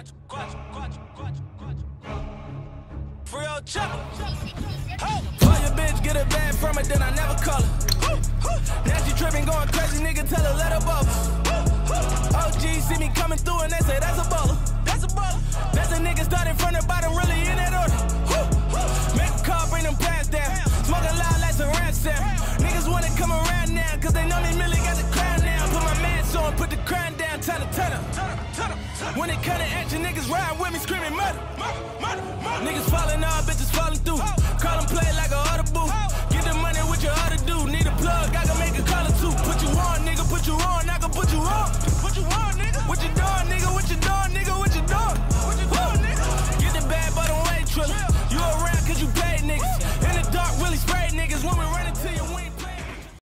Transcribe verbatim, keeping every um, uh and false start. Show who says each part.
Speaker 1: Free old chopper. Call your bitch, get a bag from it, then I never call her. Now she tripping, going crazy, nigga, tell her let her bubble. O G see me coming through and they say that's a baller. That's a baller. That's a nigga starting from the bottom, really in that order. Make a call, bring them pants down. Smoking loud like some rap sound. Niggas wanna come around now, cause they know me really got the crown now. Put my mask on, put the crown down, turn it, turn it. When it cut to action, niggas ride with me screaming murder. Niggas falling off, bitches falling through. Call them play like a